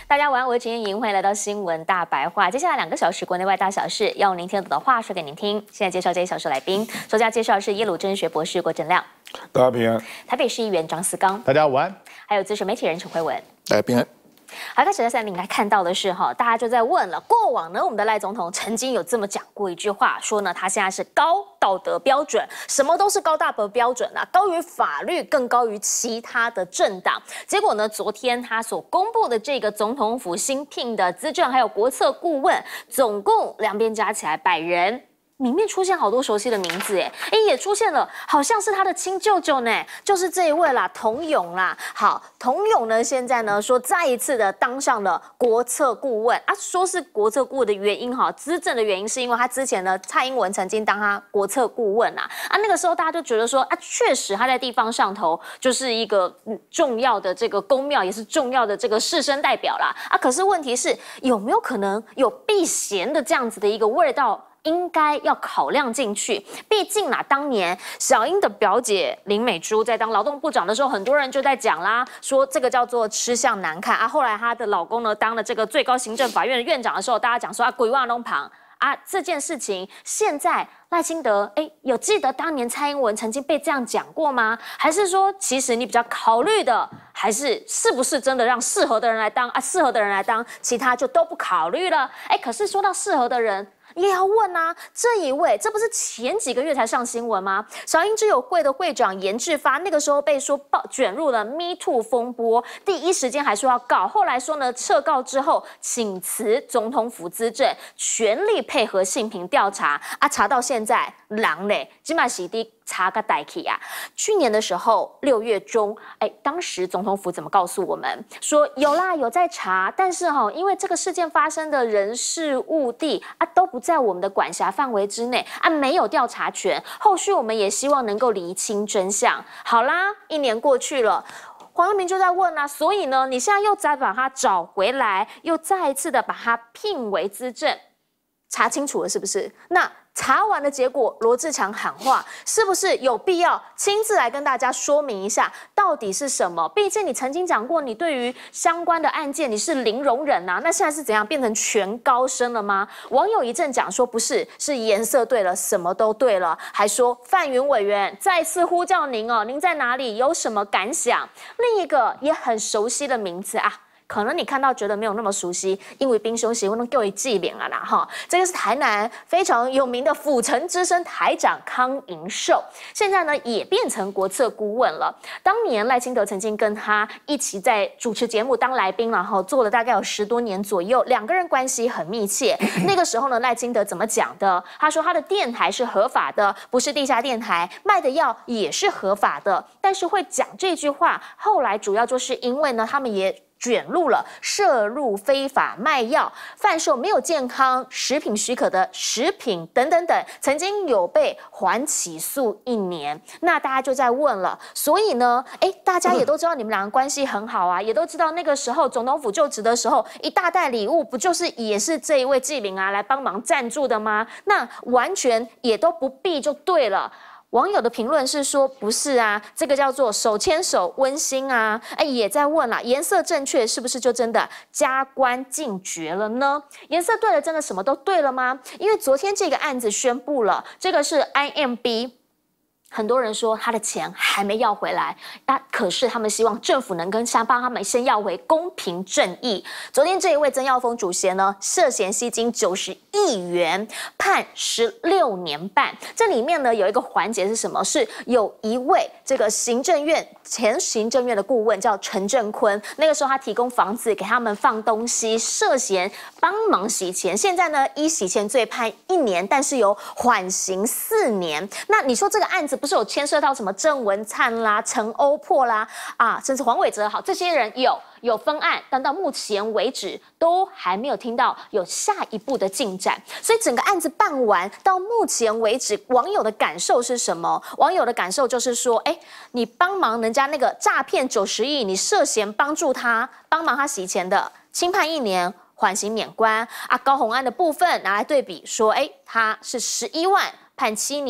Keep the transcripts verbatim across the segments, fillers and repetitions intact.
大家晚安，我是陈莹莹，欢迎来到新闻大白话。接下来两个小时国内外大小事，要用您听得懂的话说给您听。现在介绍这些小时来宾，首先要介绍的是耶鲁政治学博士郭正亮， 大家平安； 台北市议员张思刚， 大家晚安； 还有资深媒体人陈慧文， 大家平安。 好，开始在下面应该看到的是哈，大家就在问了，过往呢，我们的赖总统曾经有这么讲过一句话，说呢，他现在是高道德标准，什么都是高道德标准啊，高于法律，更高于其他的政党。结果呢，昨天他所公布的这个总统府新聘的资政还有国策顾问，总共两边加起来百人。里面出现好多熟悉的名字，哎，哎，也出现了，好像是他的亲舅舅呢，就是这一位啦，童勇啦。好，童勇呢，现在呢说再一次的当上了国策顾问啊，说是国策顾问的原因哈，资政的原因是因为他之前呢，蔡英文曾经当他国策顾问啊，啊，那个时候大家就觉得说啊，确实他在地方上头就是一个重要的这个公庙，也是重要的这个士绅代表啦，啊，可是问题是有没有可能有避嫌的这样子的一个味道？应该要考量进去，毕竟啦，当年小英的表姐林美珠在当劳动部长的时候，很多人就在讲啦，说这个叫做吃相难看啊。后来她的老公呢当了这个最高行政法院的院长的时候，大家讲说啊，鬼话弄旁啊，这件事情现在赖清德哎，有记得当年蔡英文曾经被这样讲过吗？还是说，其实你比较考虑的还是是不是真的让适合的人来当啊？适合的人来当，其他就都不考虑了。哎，可是说到适合的人。你也要问啊，这一位，这不是前几个月才上新闻吗？小英之友会的会长严志发，那个时候被说爆卷入了 Me Too 风波，第一时间还说要告，后来说呢，撤告之后请辞总统府资政，全力配合性平调查啊，查到现在，狼嘞，起码洗地查个代起啊。去年的时候，六月中，哎，当时总统府怎么告诉我们说有啦，有在查，但是哈、哦，因为这个事件发生的人事物地啊都不在我们的管辖范围之内啊，没有调查权。后续我们也希望能够厘清真相。好啦，一年过去了。黄阳明就在问啊，所以呢，你现在又再把他找回来，又再一次的把他聘为资政，查清楚了是不是？那查完的结果，罗智强喊话，是不是有必要亲自来跟大家说明一下，到底是什么？毕竟你曾经讲过，你对于相关的案件你是零容忍啊，那现在是怎样变成全高升了吗？网友一阵讲说不是，是颜色对了，什么都对了，还说范云委员再次呼叫您哦，您在哪里？有什么感想？另一个也很熟悉的名字啊。可能你看到觉得没有那么熟悉，因为兵凶协会能给我记名啊啦哈。这个是台南非常有名的府城之声台长康盈寿，现在呢也变成国策顾问了。当年赖清德曾经跟他一起在主持节目当来宾，然后做了大概有十多年左右，两个人关系很密切。那个时候呢，赖清德怎么讲的？他说他的电台是合法的，不是地下电台，卖的药也是合法的。但是会讲这句话，后来主要就是因为呢，他们也卷入了涉入非法卖药、贩售没有健康食品许可的食品等等等，曾经有被缓起诉一年。那大家就在问了，所以呢，哎，大家也都知道你们两个关系很好啊，也都知道那个时候总统府就职的时候，一大袋礼物不就是也是这一位纪明啊来帮忙赞助的吗？那完全也都不必就对了。网友的评论是说，不是啊，这个叫做手牵手温馨啊，哎，也在问啦，颜色正确是不是就真的加官进爵了呢？颜色对了，真的什么都对了吗？因为昨天这个案子宣布了，这个是 I M B。很多人说他的钱还没要回来，那可是他们希望政府能跟下帮他们先要回公平正义。昨天这一位曾耀峰主嫌呢，涉嫌吸金九十亿元，判十六年半。这里面呢有一个环节是什么？是有一位这个行政院前行政院的顾问叫陈正坤，那个时候他提供房子给他们放东西，涉嫌帮忙洗钱。现在呢依洗钱罪判一年，但是有缓刑四年。那你说这个案子不是有牵涉到什么郑文灿啦、陈欧珀啦啊，甚至黄伟哲好，这些人有有分案，但到目前为止都还没有听到有下一步的进展。所以整个案子办完到目前为止，网友的感受是什么？网友的感受就是说，哎，你帮忙人家那个诈骗九十亿，你涉嫌帮助他帮忙他洗钱的，轻判一年。缓刑免关啊，高虹安的部分拿来对比说，哎，他是十一万判七年，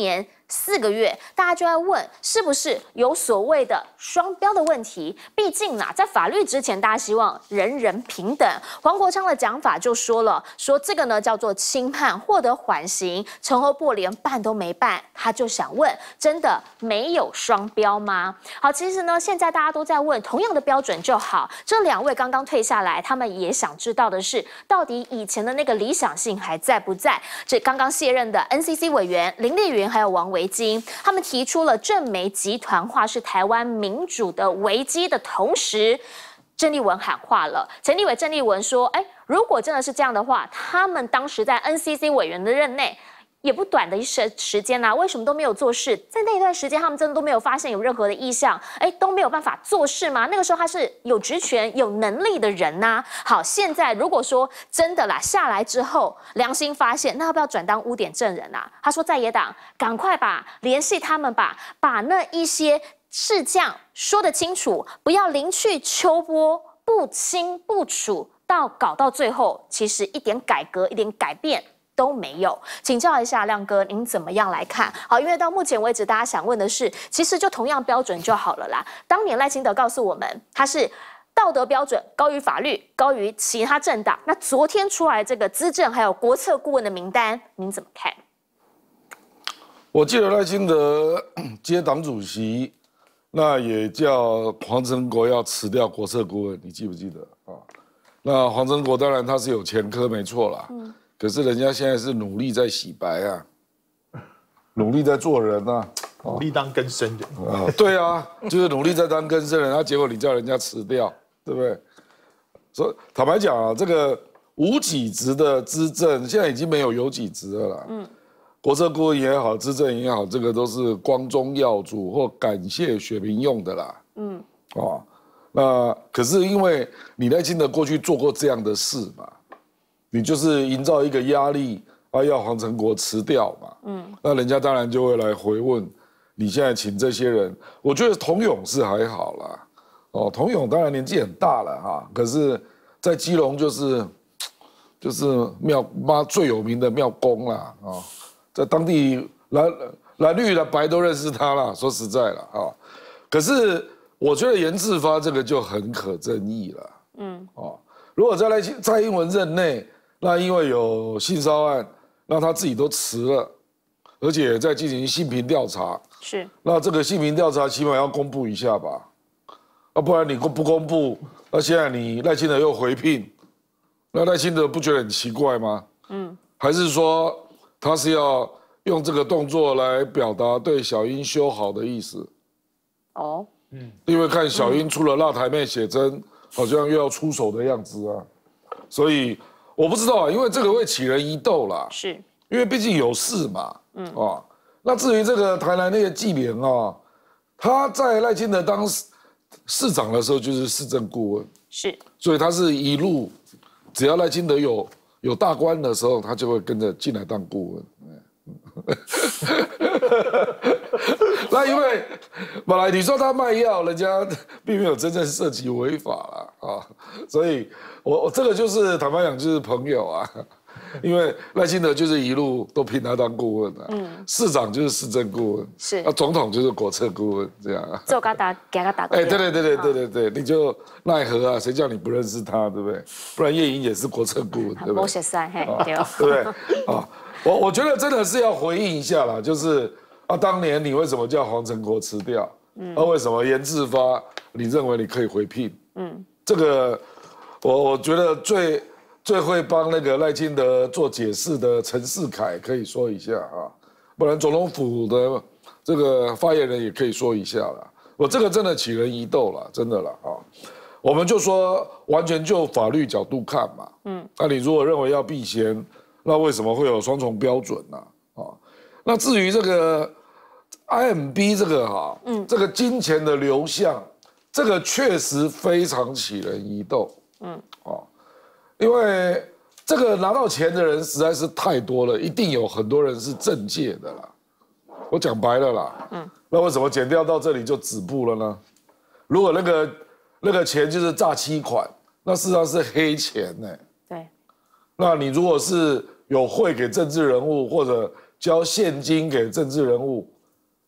四个月，大家就在问是不是有所谓的双标的问题？毕竟啊，在法律之前，大家希望人人平等。黄国昌的讲法就说了，说这个呢叫做轻判，获得缓刑。陈欧珀连办都没办，他就想问：真的没有双标吗？好，其实呢，现在大家都在问，同样的标准就好。这两位刚刚退下来，他们也想知道的是，到底以前的那个理想性还在不在？这刚刚卸任的 N C C 委员林丽云还有王维京，他们提出了正媒集团化是台湾民主的危机的同时，郑丽文喊话了。前立委郑丽文说：“哎，如果真的是这样的话，他们当时在 N C C 委员的任内。”也不短的一时时间呐、啊，为什么都没有做事？在那一段时间，他们真的都没有发现有任何的异象，哎，都没有办法做事吗？那个时候他是有职权、有能力的人呐、啊。好，现在如果说真的啦，下来之后良心发现，那要不要转当污点证人啊？他说，在野党赶快吧，联系他们吧，把那一些事项说得清楚，不要临去秋波，不清不楚，到搞到最后，其实一点改革、一点改变都没有。请教一下亮哥，您怎么样来看？好，因为到目前为止，大家想问的是，其实就同样标准就好了啦。当年赖清德告诉我们，他是道德标准高于法律，高于其他政党。那昨天出来这个资政还有国策顾问的名单，您怎么看？ 我记得赖清德接党主席，那也叫黄成国要辞掉国策顾问，你记不记得啊？那黄成国当然他是有前科，没错啦。嗯，可是人家现在是努力在洗白啊，努力在做人啊， 努力当更生人啊，对啊，就是努力在当更生人，啊，结果你叫人家辞掉，对不对？所以坦白讲啊，这个无给职的资政现在已经没有有给职了啦。嗯，国策顾问也好，资政也好，这个都是光宗耀祖或感谢选民用的啦。嗯，哦，那可是因为你赖清德过去做过这样的事嘛。你就是营造一个压力啊，要黄成国辞掉嘛，嗯，那人家当然就会来回问，你现在请这些人，我觉得童泳是还好啦，哦，童泳当然年纪很大了哈，可是，在基隆就是就是庙妈最有名的庙公啦，啊、哦，在当地蓝蓝绿蓝白都认识他啦，说实在了啊、哦，可是我觉得严志发这个就很可争议了，嗯，哦，如果在赖蔡英文任内。那因为有性骚案，那他自己都辞了，而且在进行性平调查。 是。 那这个性平调查起码要公布一下吧？啊，不然你公不公布？那现在你赖清德又回聘，那赖清德不觉得很奇怪吗？嗯。还是说他是要用这个动作来表达对小英修好的意思？哦。嗯。因为看小英出了辣台妹写真，好像又要出手的样子啊，所以。我不知道啊，因为这个会起人疑窦啦。是，因为毕竟有事嘛。嗯啊，那至于这个台南那个纪莲啊，他在赖清德当市长的时候就是市政顾问。是，所以他是一路，只要赖清德有有大官的时候，他就会跟着进来当顾问。那因为本来你说他卖药，人家并没有真正涉及违法啦啊，所以我我这个就是坦白讲就是朋友啊，因为赖清德就是一路都聘他当顾问啊，嗯，市长就是市政顾问，是，那总统就是国策顾问这样啊， 做个打给他打过， 哎，对对对对对对对，你就奈何啊，谁叫你不认识他，对不对？不然叶颖也是国策顾问，对不对？ 没写塞，嘿，对不对？啊，我我觉得真的是要回应一下啦，就是。啊，当年你为什么叫黄成国辞掉？嗯，那、啊、为什么严志发你认为你可以回聘？嗯，这个我我觉得最最会帮那个赖清德做解释的陈世凯可以说一下啊，不然总统府的这个发言人也可以说一下啦。我这个真的起人疑窦了，真的了啊。我们就说完全就法律角度看嘛，嗯，那你如果认为要避嫌，那为什么会有双重标准呢？啊，那至于这个。I M B 这个哈，嗯，这个金钱的流向，这个确实非常起人疑窦，嗯，哦，因为这个拿到钱的人实在是太多了，一定有很多人是政界的啦。我讲白了啦，嗯，那为什么减掉到这里就止步了呢？如果那个那个钱就是诈欺款，那事实上是黑钱呢、欸。对，那你如果是有汇给政治人物或者交现金给政治人物。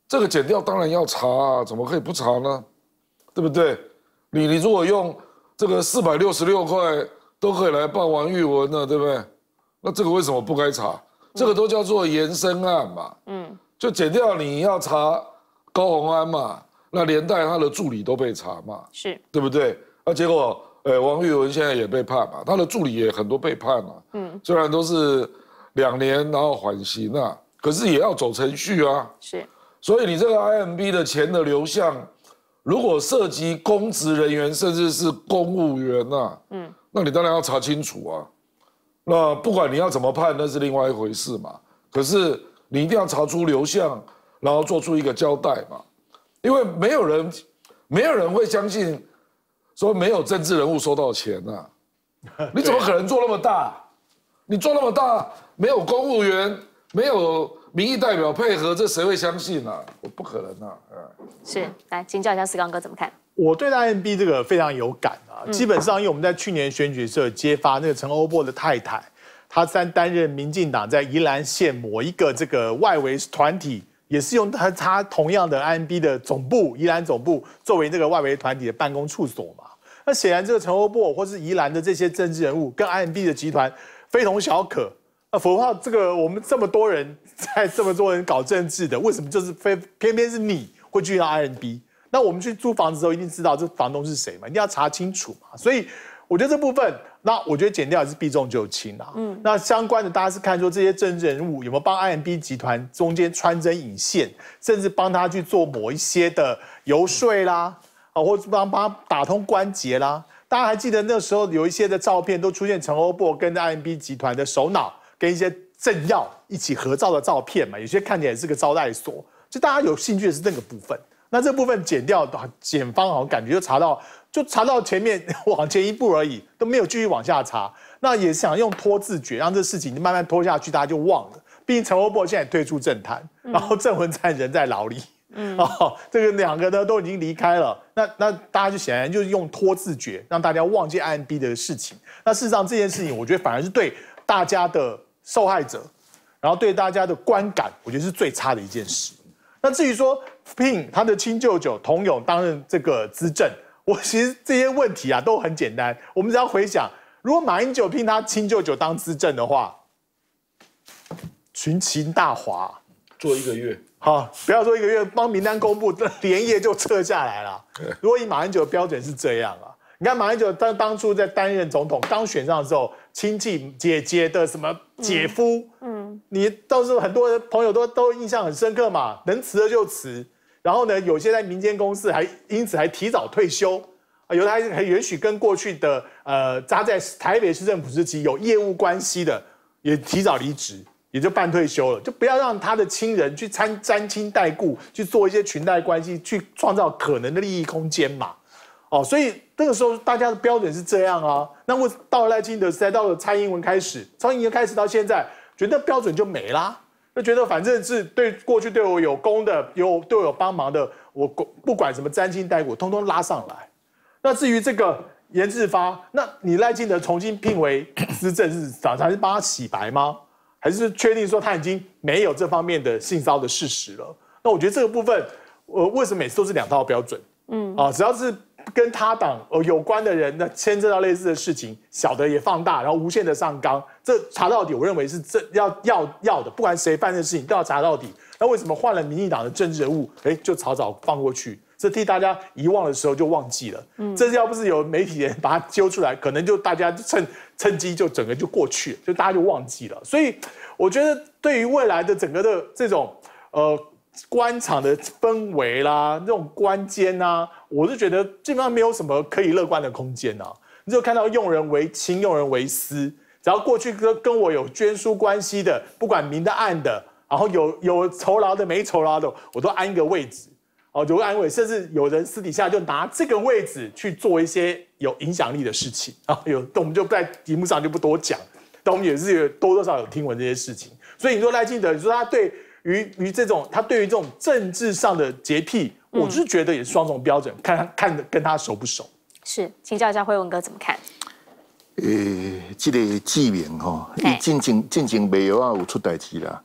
这个检调当然要查啊，怎么可以不查呢？对不对？你你如果用这个四百六十六块都可以来办王玉文了，对不对？那这个为什么不该查？这个都叫做延伸案嘛。嗯，就检调你要查高虹安嘛，那连带他的助理都被查嘛， 是对不对？那结果，呃，王玉文现在也被判嘛，他的助理也很多被判嘛。嗯，虽然都是两年然后缓刑啊，可是也要走程序啊。 是。所以你这个 I M B 的钱的流向，如果涉及公职人员甚至是公务员呐、啊，嗯，那你当然要查清楚啊。那不管你要怎么判，那是另外一回事嘛。可是你一定要查出流向，然后做出一个交代嘛。因为没有人，没有人会相信说没有政治人物收到钱啊。你怎么可能做那么大？你做那么大，没有公务员，没有民意代表配合，这谁会相信啊？我不可能啊！ 是，来请教一下思刚哥怎么看？ 我对 I M B 这个非常有感啊。嗯、基本上，因为我们在去年选举时候揭发那个陈欧珀的太太，她担担任民进党在宜兰县某一个这个外围团体，也是用他他同样的 I M B 的总部宜兰总部作为这个外围团体的办公处所嘛。那显然，这个陈欧珀或是宜兰的这些政治人物跟 I M B 的集团非同小可。那否则的话，这个我们这么多人在这么多人搞政治的，为什么就是非偏偏是你会去到 I M B？ 那我们去租房子的时候，一定知道这房东是谁嘛，一定要查清楚嘛。所以我觉得这部分，那我觉得检调也是避重就轻啊。嗯，那相关的大家是看说这些政治人物有没有帮 I M B 集团中间穿针引线，甚至帮他去做某一些的游说啦，啊，或者帮帮他打通关节啦。大家还记得那时候有一些的照片都出现陈欧珀跟 I M B 集团的首脑跟一些政要一起合照的照片嘛，有些看起来是个招待所，就大家有兴趣的是那个部分。那这部分检调，检方好像感觉就查到，就查到前面往前一步而已，都没有继续往下查。那也想用拖字诀，让这事情慢慢拖下去，大家就忘了。毕竟陈欧珀现在退出政坛，嗯、然后郑文灿人在牢里，嗯，哦，这个两个呢都已经离开了。那那大家就显然就是用拖字诀，让大家忘记 I M B 的事情。那事实上这件事情，我觉得反而是对大家的受害者，然后对大家的观感，我觉得是最差的一件事。那至于说聘他的亲舅舅童勇担任这个资政，我其实这些问题啊都很简单，我们只要回想，如果马英九聘他亲舅舅当资政的话，群情大华， 做一个月， 好，不要说一个月，帮名单公布，连夜就撤下来了。如果以马英九的标准是这样啊，你看马英九当当初在担任总统刚选上的时候，亲戚姐姐的什么姐夫，嗯，嗯你到时候很多朋友都都印象很深刻嘛，能辞的就辞，然后呢，有些在民间公司还因此还提早退休，啊，有的还还允许跟过去的呃扎在台北市政府时期有业务关系的也提早离职，也就半退休了，就不要让他的亲人去参沾亲带故，去做一些裙带关系，去创造可能的利益空间嘛。哦，所以那个时候大家的标准是这样啊。那么到了赖清德时代，到了蔡英文开始，蔡英文开始到现在，觉得标准就没啦，就觉得反正是对过去对我有功的、有对我有帮忙的，我不管什么沾亲带故，通通拉上来。那至于这个严志发，那你赖清德重新聘为资政是想还是帮他洗白吗？还是确定说他已经没有这方面的性骚的事实了？那我觉得这个部分，呃，为什么每次都是两套标准？嗯，啊，只要是跟他党呃有关的人，那牵涉到类似的事情，小的也放大，然后无限的上纲，这查到底，我认为是这要要要的，不管谁犯的事情都要查到底。那为什么换了民进党的政治人物，哎，就草草放过去？这替大家遗忘的时候就忘记了。嗯，这要不是有媒体人把它揪出来，可能就大家趁趁机就整个就过去了，就大家就忘记了。所以我觉得对于未来的整个的这种呃。官场的氛围啦，这种官监啊，我是觉得基本上没有什么可以乐观的空间啊。你就看到用人为亲，用人为私，只要过去跟跟我有捐书关系的，不管明的暗的，然后有有酬劳的没酬劳的，我都安一个位置，哦，就安慰，甚至有人私底下就拿这个位置去做一些有影响力的事情啊。有，我们就在题目上就不多讲，但我们也是有多多少少有听闻这些事情。所以你说赖清德，你说他对。于于这种，他对于这种政治上的洁癖，嗯、我是觉得也是双重标准，看看跟他熟不熟。 是，请教一下辉文哥怎么看？ 呃，这个志明吼，伊进前进前袂晓啊有出代志啦，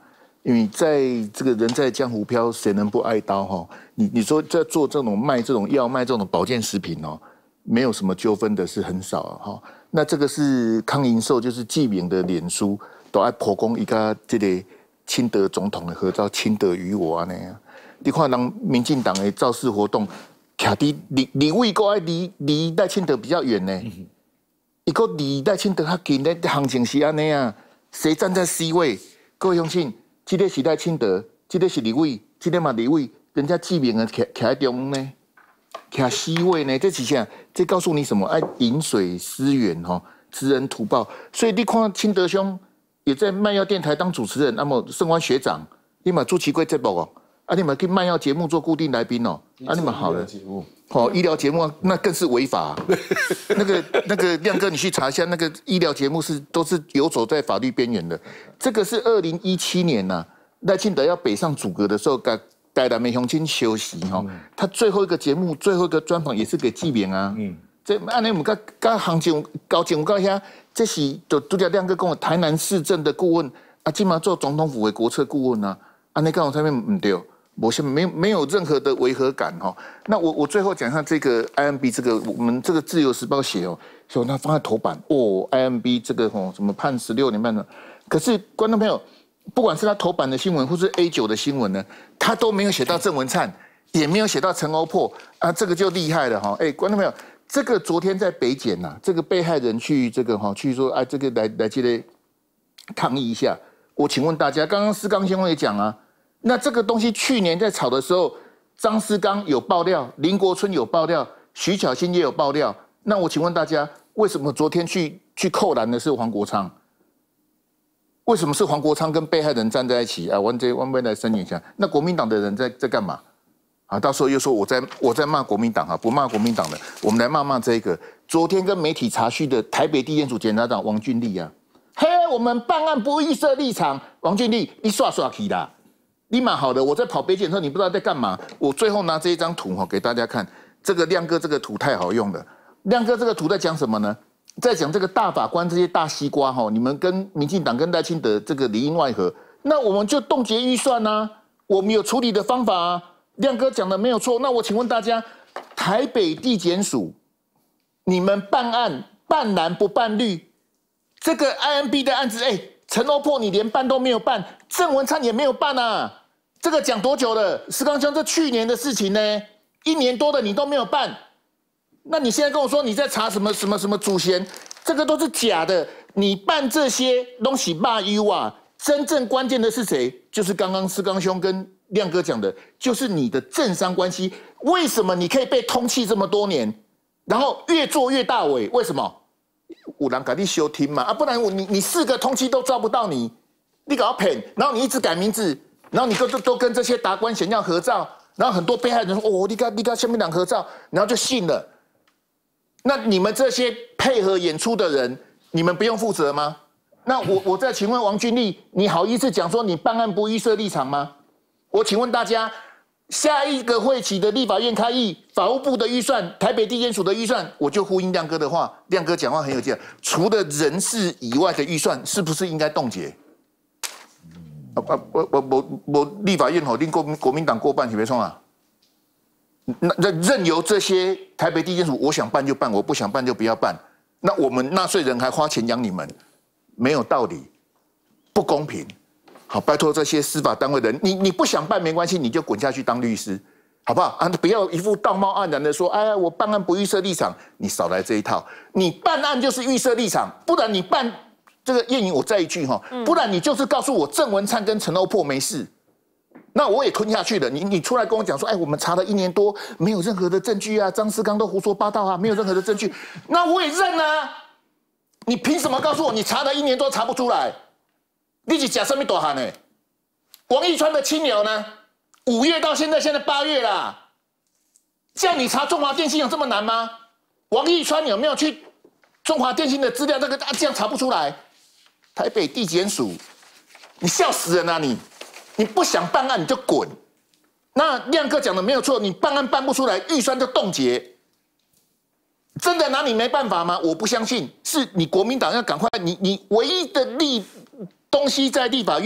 因为在这个人在江湖飘，谁能不挨刀哈？你你说在做这种卖这种药卖这种保健食品哦，没有什么纠纷的是很少哈。那这个是康盈寿，就是纪敏的脸书都爱破功一个这个清德总统的合照，清德于我啊那样。你看人民进党的造势活动，徛伫离离位个爱离离赖清德比较远呢。一个离赖清德较近的行情是安尼啊，谁站在 C 位？各位乡亲。这个是赖清德，这个是立委，这个嘛立委，人家纪敏啊，徛徛在中呢，徛 C 位呢，这是啥？这告诉你什么？爱饮水思源哈，知恩图报。所以你看清德兄也在卖药电台当主持人，那么盛关学长，你嘛朱奇贵节目哦，啊你嘛去卖药节目做固定来宾哦，啊你嘛好了，好医疗节目那更是违法、啊。那个那个亮哥，你去查一下，那个医疗节目是都是游走在法律边缘的。这个是二零一七年呐、啊，赖清德要北上阻隔的时候，带带来美雄亲休息哈、哦。他最后一个节目，最后一个专访也是给纪敏啊。嗯，这按你我们刚刚行情高警我告一下，这是就杜家亮哥跟我台南市政的顾问啊，今嘛做总统府的国策顾问啊，啊那刚好上面唔对。我现在没没有任何的违和感哈。那我我最后讲一下这个 I M B 这个我们这个自由时报写哦，说它放在头版哦 I M B 这个哦什么判十六年半的，可是观众朋友，不管是他头版的新闻或是 A 九的新闻呢，他都没有写到郑文灿，也没有写到陈欧珀啊，这个就厉害了哈。哎，观众朋友，这个昨天在北检呐、啊，这个被害人去这个哈去说哎这个来来这里抗议一下，我请问大家，刚刚施刚先生也讲啊。那这个东西去年在炒的时候，张思刚有爆料，林国春有爆料，徐巧芯也有爆料。那我请问大家，为什么昨天去去扣篮的是黄国昌？为什么是黄国昌跟被害人站在一起啊？我这我们来申请一下。那国民党的人在在干嘛？啊，到时候又说我在我在骂国民党啊，不骂国民党的，我们来骂骂这个。昨天跟媒体查询的台北地检署检察长王俊立啊，嘿，我们办案不预设立场，王俊立一刷刷起啦。立马好的，我在跑北检的时候，你不知道在干嘛。我最后拿这一张图哈给大家看，这个亮哥这个图太好用了。亮哥这个图在讲什么呢？在讲这个大法官这些大西瓜哈，你们跟民进党跟赖清德这个里应外合，那我们就冻结预算啊，我们有处理的方法啊。亮哥讲的没有错。那我请问大家，台北地检署，你们办案办蓝不办绿？这个 I M B 的案子，哎。陈欧珀你连办都没有办，郑文灿也没有办啊！这个讲多久了？施刚兄，这去年的事情呢，一年多的你都没有办，那你现在跟我说你在查什么什么什么祖先，这个都是假的。你办这些东西骂 U 啊，真正关键的是谁？就是刚刚施刚兄跟亮哥讲的，就是你的政商关系。为什么你可以被通缉这么多年，然后越做越大尾？为什么？有人给你休庭嘛啊，不然我你你四个通缉都抓不到你，你搞骗，然后你一直改名字，然后你都都跟这些达官显要合照，然后很多被害人说哦，你跟你跟下面两合照，然后就信了。那你们这些配合演出的人，你们不用负责吗？那我我再请问王俊立，你好意思讲说你办案不预设立场吗？我请问大家。下一个会期的立法院开议，法务部的预算，台北地检署的预算，我就呼应亮哥的话，亮哥讲话很有劲。除了人事以外的预算，是不是应该冻结？啊啊，我我我我立法院吼，令国国民党过半，你别冲啊！那那任由这些台北地检署，我想办就办，我不想办就不要办。那我们纳税人还花钱养你们，没有道理，不公平。好，拜托这些司法单位的人，你你不想办没关系，你就滚下去当律师，好不好啊？不要一副道貌岸然的说，哎呀，我办案不预设立场，你少来这一套。你办案就是预设立场，不然你办这个谚语，我再一句哈，不然你就是告诉我郑文灿跟陈欧珀没事，那我也吞下去了。你你出来跟我讲说，哎，我们查了一年多，没有任何的证据啊，张思刚都胡说八道啊，没有任何的证据，那我也认啊。你凭什么告诉我你查了一年多查不出来？你是假什么大汉呢？王义川的亲友呢？五月到现在，现在八月啦，叫你查中华电信有这么难吗？王义川有没有去中华电信的资料？这个啊，这样查不出来。台北地检署，你笑死人啊你！你不想办案你就滚。那亮哥讲的没有错，你办案办不出来，预算就冻结。真的拿你没办法吗？我不相信，是你国民党要赶快，你你唯一的立东西在立法院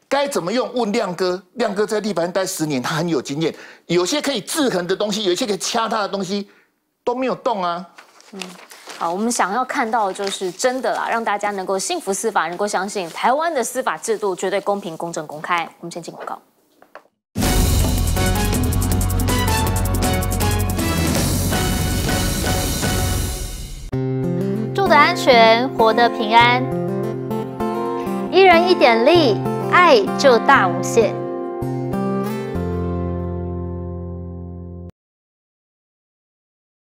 该怎么用？问亮哥，亮哥在立法院待十年，他很有经验。有些可以制衡的东西，有一些可以掐他的东西都没有动啊。 嗯。好，我们想要看到的就是真的啦，让大家能够信服司法，能够相信台湾的司法制度绝对公平、公正、公开。我们先进广告。 住得安全，活得平安。一人一点力，爱就大无限。